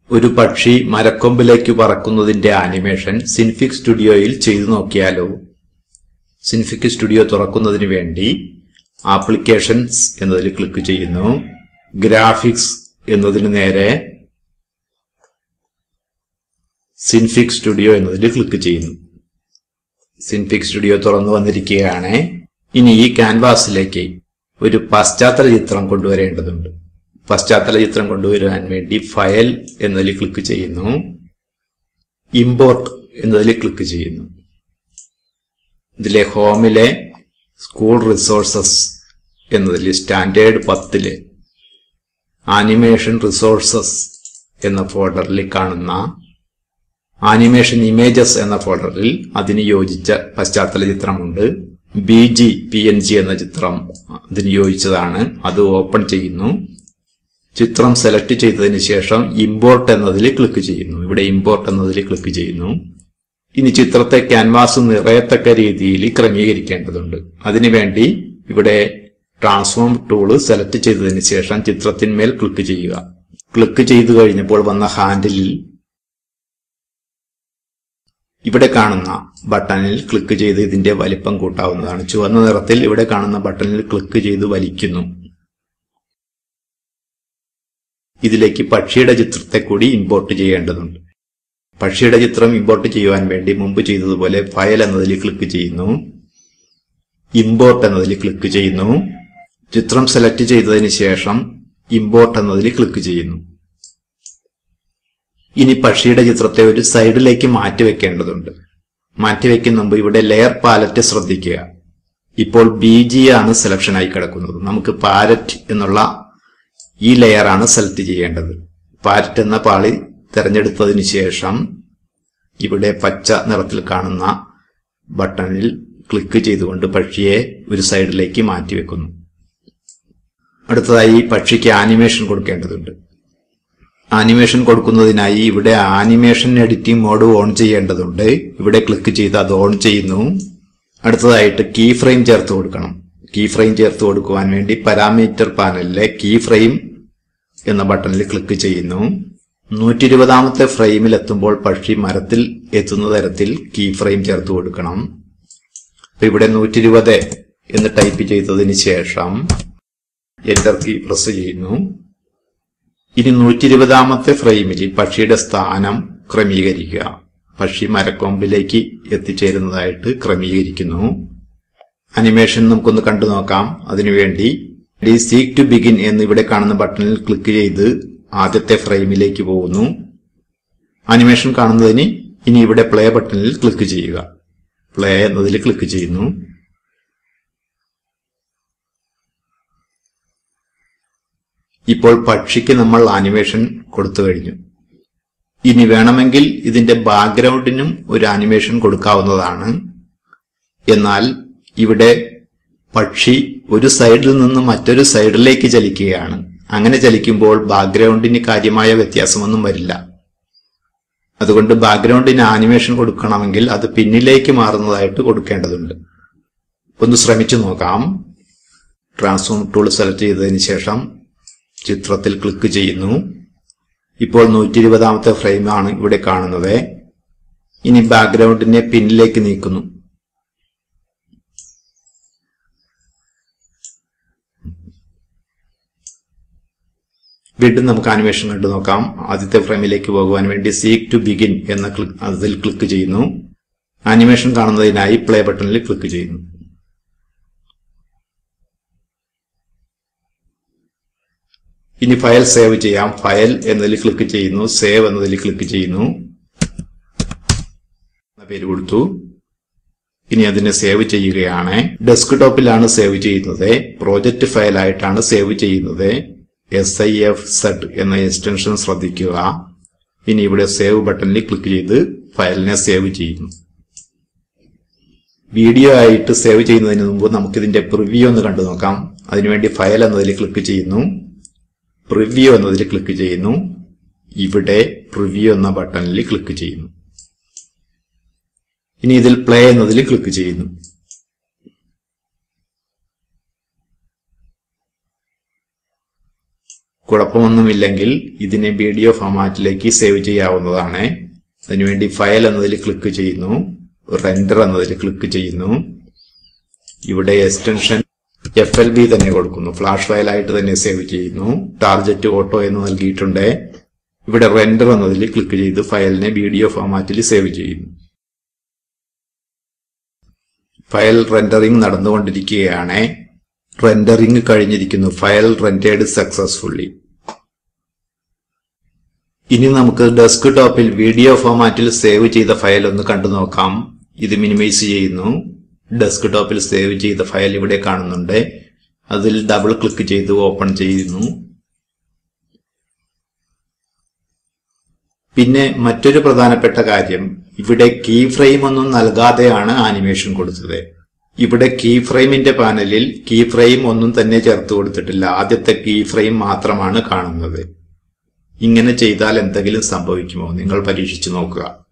ഒരു പക്ഷി മരക്കൊമ്പിലേക്ക് പറക്കുന്നതിന്റെ animation Synfig സ്റ്റുഡിയോയിൽ ചെയ്തു നോക്കിയാലോ? സിൻഫിക് സ്റ്റുഡിയോ തുറക്കുന്നതിന് വേണ്ടി ആപ്ലിക്കേഷൻസ് എന്നതിൽ ക്ലിക്ക് ചെയ്യുന്നു. ഗ്രാഫിക്സ് എന്നതിന് നേരെ സിൻഫിക് സ്റ്റുഡിയോ എന്നതിൽ ക്ലിക്ക് ചെയ്യുന്നു. സിൻഫിക് സ്റ്റുഡിയോ തുറന്നു വന്നിരിക്കുകയാണ്. ഇനി ഈ ക്യാൻവാസിലേക്ക് ഒരു പശ്ചാത്തല ചിത്രം കൊണ്ടുവരേണ്ടതുണ്ട്. പശ്ചാത്തല ചിത്രം കൊണ്ടുവരാൻ വേണ്ടി ഫയൽ എന്നതിൽ ക്ലിക്ക് ചെയ്യുന്നു. ഇമ്പോർട്ട് എന്നതിൽ ക്ലിക്ക് ചെയ്യുന്നു. ഇതിലെ ഹോമിലെ സ്കൂൾ റിസോഴ്സസ് എന്നതിൽ സ്റ്റാൻഡേർഡ് 10 ആനിമേഷൻ റിസോഴ്സസ് എന്ന ഫോൾഡറിൽ കാണുന്ന ആനിമേഷൻ ഇമേജസ് എന്ന ഫോൾഡറിൽ അതിന് യോജിച്ച പശ്ചാത്തല ചിത്രമുണ്ട്. PNG എന്ന ചിത്രം അതിന് യോജിച്ചതാണ്. അത് ഓപ്പൺ ചെയ്യുന്നു. ചിത്രം സെലക്ട് ചെയ്തതിന് ശേഷം ഇമ്പോർട്ട് എന്നതിൽ ക്ലിക്ക് ചെയ്യുന്നു. ഇവിടെ ഇമ്പോർട്ട് എന്നതിൽ ക്ലിക്ക് ചെയ്യുന്നു. ഇനി ചിത്രത്തെ ക്യാൻവാസ് നിറയത്തക്ക രീതിയിൽ ക്രമീകരിക്കേണ്ടതുണ്ട്. അതിനുവേണ്ടി ഇവിടെ ട്രാൻസ്ഫോം ടൂള് സെലക്ട് ചെയ്തതിന് ശേഷം ചിത്രത്തിന്മേൽ ക്ലിക്ക് ചെയ്യുക. ക്ലിക്ക് ചെയ്തു കഴിഞ്ഞപ്പോൾ വന്ന ഹാൻഡിലിൽ ഇവിടെ കാണുന്ന ബട്ടണിൽ ക്ലിക്ക് ചെയ്ത് ഇതിന്റെ വലിപ്പം കൂട്ടാവുന്നതാണ്. ചുവന്ന നിറത്തിൽ ഇവിടെ കാണുന്ന ബട്ടണിൽ ക്ലിക്ക് ചെയ്ത് വലിക്കുന്നു. ഇതിലേക്ക് പക്ഷിയുടെ ചിത്രത്തെ കൂടി ഇമ്പോർട്ട് ചെയ്യേണ്ടതുണ്ട്. പക്ഷിയുടെ ചിത്രം ഇമ്പോർട്ട് ചെയ്യുവാൻ വേണ്ടി മുമ്പ് ചെയ്തതുപോലെ ഫയൽ എന്നതിൽ ക്ലിക്ക് ചെയ്യുന്നു. ഇമ്പോർട്ട് എന്നതിൽ ക്ലിക്ക് ചെയ്യുന്നു. ചിത്രം സെലക്ട് ചെയ്തതിന് ശേഷം ഇമ്പോർട്ട് എന്നതിൽ ക്ലിക്ക് ചെയ്യുന്നു. ഇനി പക്ഷിയുടെ ചിത്രത്തെ ഒരു സൈഡിലേക്ക് മാറ്റിവെക്കേണ്ടതുണ്ട്. മാറ്റിവെക്കുന്ന മുമ്പ് ഇവിടെ ലെയർ പാലറ്റ് ശ്രദ്ധിക്കുക. ഇപ്പോൾ BG ആണ് സെലക്ഷനായി കിടക്കുന്നത്. നമുക്ക് പാരറ്റ് എന്നുള്ള ഈ ലെയറാണ് സെലക്ട് ചെയ്യേണ്ടത്. പാരറ്റ് എന്ന പാളി തിരഞ്ഞെടുത്തതിന് ശേഷം ഇവിടെ പച്ച നിറത്തിൽ കാണുന്ന ബട്ടണിൽ ക്ലിക്ക് ചെയ്തുകൊണ്ട് പക്ഷിയെ ഒരു സൈഡിലേക്ക് മാറ്റിവെക്കുന്നു. അടുത്തതായി പക്ഷിക്ക് ആനിമേഷൻ കൊടുക്കേണ്ടതുണ്ട്. ആനിമേഷൻ കൊടുക്കുന്നതിനായി ഇവിടെ ആനിമേഷൻ എഡിറ്റിംഗ് മോഡ് ഓൺ ചെയ്യേണ്ടതുണ്ട്. ഇവിടെ ക്ലിക്ക് ചെയ്ത് അത് ഓൺ ചെയ്യുന്നു. അടുത്തതായിട്ട് കീ ഫ്രെയിം ചേർത്ത് കൊടുക്കണം. കീ ഫ്രെയിം ചേർത്ത് കൊടുക്കുവാൻ വേണ്ടി പാരാമീറ്റർ പാനലിലെ കീ ഫ്രെയിം എന്ന ബട്ടണിൽ ക്ലിക്ക് ചെയ്യുന്നു. 120ാമത്തെ ഫ്രെയിമിൽ എത്തുമ്പോൾ പക്ഷി മരത്തിൽ എത്തുന്ന തരത്തിൽ കീ ഫ്രെയിം ചേർത്ത് കൊടുക്കണം. ഇവിടെ 120 എന്ന് ടൈപ്പ് ചെയ്തതിന് ശേഷം എന്റർ കീ പ്രസ് ചെയ്യുന്നു. ഇനി 120ാമത്തെ ഫ്രെയിമിൽ പക്ഷിയുടെ സ്ഥാനം ക്രമീകരിക്കുക. പക്ഷി മരക്കൊമ്പിലേക്ക് എത്തിച്ചേരുന്നതായിട്ട് ക്രമീകരിക്കുന്നു. അനിമേഷൻ നമുക്കൊന്ന് കണ്ടു നോക്കാം. അതിനുവേണ്ടി സീക്ക് ടു ബിഗിൻ എന്നിവിടെ കാണുന്ന ബട്ടണിൽ ക്ലിക്ക് ചെയ്ത് ആദ്യത്തെ ഫ്രെയിമിലേക്ക് പോകുന്നു. അനിമേഷൻ കാണുന്നതിന് ഇനി ഇവിടെ പ്ലേ ബട്ടണിൽ ക്ലിക്ക് ചെയ്യുക. പ്ലേ എന്നതിൽ ക്ലിക്ക് ചെയ്യുന്നു. ഇപ്പോൾ പക്ഷിക്ക് നമ്മൾ ആനിമേഷൻ കൊടുത്തു കഴിഞ്ഞു. ഇനി വേണമെങ്കിൽ ഇതിന്റെ ബാക്ക്ഗ്രൗണ്ടിനും ഒരു ആനിമേഷൻ കൊടുക്കാവുന്നതാണ്. എന്നാൽ ഇവിടെ പക്ഷി ഒരു സൈഡിൽ നിന്ന് മറ്റൊരു സൈഡിലേക്ക് ചലിക്കുകയാണ്. അങ്ങനെ ചലിക്കുമ്പോൾ ബാക്ക്ഗ്രൗണ്ടിന് കാര്യമായ വ്യത്യാസമൊന്നും വരില്ല. അതുകൊണ്ട് ബാക്ക്ഗ്രൗണ്ടിന് ആനിമേഷൻ കൊടുക്കണമെങ്കിൽ അത് പിന്നിലേക്ക് മാറുന്നതായിട്ട് കൊടുക്കേണ്ടതുണ്ട്. ഒന്ന് ശ്രമിച്ചു നോക്കാം. ട്രാൻസ്ഫോം ടൂൾ സെലക്ട് ചെയ്തതിന് ശേഷം ചിത്രത്തിൽ ക്ലിക്ക് ചെയ്യുന്നു. ഇപ്പോൾ 120ാമത്തെ ഫ്രെയിമാണ് ഇവിടെ കാണുന്നത്. ഇനി ബാക്ക്ഗ്രൗണ്ടിനെ പിന്നിലേക്ക് നീക്കുന്നു. വീണ്ടും നമുക്ക് ആനിമേഷൻ കണ്ടു നോക്കാം. ആദ്യത്തെ ഫ്രെയിമിലേക്ക് പോകുവാൻ വേണ്ടി സീക്ക് ടു ബിഗിൻ എന്ന അതിൽ ക്ലിക്ക് ചെയ്യുന്നു. ആനിമേഷൻ കാണുന്നതിനായി പ്ലേ ബട്ടണിൽ ക്ലിക്ക് ചെയ്യുന്നു. ഇനി ഫയൽ സേവ് ചെയ്യാം. ഫയൽ എന്നതിൽ ക്ലിക്ക് ചെയ്യുന്നു. സേവ് എന്നതിൽ ക്ലിക്ക് ചെയ്യുന്നു. പേര് കൊടുത്തു. ഇനി അതിനെ സേവ് ചെയ്യുകയാണ്. ഡെസ്ക്ടോപ്പിലാണ് സേവ് ചെയ്യുന്നത്. പ്രോജക്റ്റ് ഫയലായിട്ടാണ് സേവ് ചെയ്യുന്നത്. SIFZ എന്ന എക്സ്റ്റൻഷൻ ശ്രദ്ധിക്കുക. ഇനി ഇവിടെ സേവ് ബട്ടണിൽ ക്ലിക്ക് ചെയ്ത് ഫയലിനെ സേവ് ചെയ്യുന്നു. വീഡിയോ ആയിട്ട് സേവ് ചെയ്യുന്നതിന് മുമ്പ് നമുക്കിതിന്റെ പ്രിവ്യൂ ഒന്ന് കണ്ടു നോക്കാം. അതിനുവേണ്ടി ഫയൽ എന്നതിൽ ക്ലിക്ക് ചെയ്യുന്നു. പ്രിവ്യൂ എന്നതിൽ ക്ലിക്ക് ചെയ്യുന്നു. ഇവിടെ പ്രിവ്യൂ എന്ന ബട്ടണിൽ ക്ലിക്ക് ചെയ്യുന്നു. ഇനി ഇതിൽ പ്ലേ എന്നതിൽ ക്ലിക്ക് ചെയ്യുന്നു. കുഴപ്പമൊന്നുമില്ലെങ്കിൽ ഇതിനെ വീഡിയോ ഫോർമാറ്റിലേക്ക് സേവ് ചെയ്യാവുന്നതാണ്. അതിനുവേണ്ടി ഫയൽ എന്നതിൽ ക്ലിക്ക് ചെയ്യുന്നു, റെൻഡർ എന്നതിൽ ക്ലിക്ക് ചെയ്യുന്നു. ഇവിടെ എക്സ്റ്റൻഷൻ FLV തന്നെ കൊടുക്കുന്നു, ഫ്ലാഷ് ഫയലായിട്ട് തന്നെ സേവ് ചെയ്യുന്നു. ടാർഗറ്റ് ഓട്ടോ എന്ന് നൽകിയിട്ടുണ്ട്. ഇവിടെ റെൻഡർ എന്നതിൽ ക്ലിക്ക് ചെയ്ത് ഫയലിനെ വീഡിയോ ഫോർമാറ്റിൽ സേവ് ചെയ്യുന്നു. ഫയൽ റെൻഡറിംഗ് നടന്നുകൊണ്ടിരിക്കുകയാണ്. റെൻഡറിംഗ് കഴിഞ്ഞിരിക്കുന്നു. File rendered successfully. ഇനി നമുക്ക് ഡെസ്ക് ടോപ്പിൽ വീഡിയോ ഫോർമാറ്റിൽ സേവ് ചെയ്ത ഫയൽ ഒന്ന് കണ്ടു നോക്കാം. ഇത് മിനിമൈസ് ചെയ്യുന്നു. ഡെസ്ക് ടോപ്പിൽ സേവ് ചെയ്ത ഫയൽ ഇവിടെ കാണുന്നുണ്ട്. അതിൽ ഡബിൾ ക്ലിക്ക് ചെയ്ത് ഓപ്പൺ ചെയ്യുന്നു. പിന്നെ മറ്റൊരു പ്രധാനപ്പെട്ട കാര്യം, ഇവിടെ കീ ഫ്രെയിം ഒന്നും നൽകാതെയാണ് ആനിമേഷൻ കൊടുത്തത്. ഇവിടെ കീ ഫ്രെയിമിന്റെ പാനലിൽ കീ ഫ്രെയിം ഒന്നും തന്നെ ചേർത്ത് കൊടുത്തിട്ടില്ല. ആദ്യത്തെ കീ ഫ്രെയിം മാത്രമാണ് കാണുന്നത്. ഇങ്ങനെ ചെയ്താൽ എന്തെങ്കിലും സംഭവിക്കുമോ? നിങ്ങൾ പരീക്ഷിച്ചു നോക്കുക.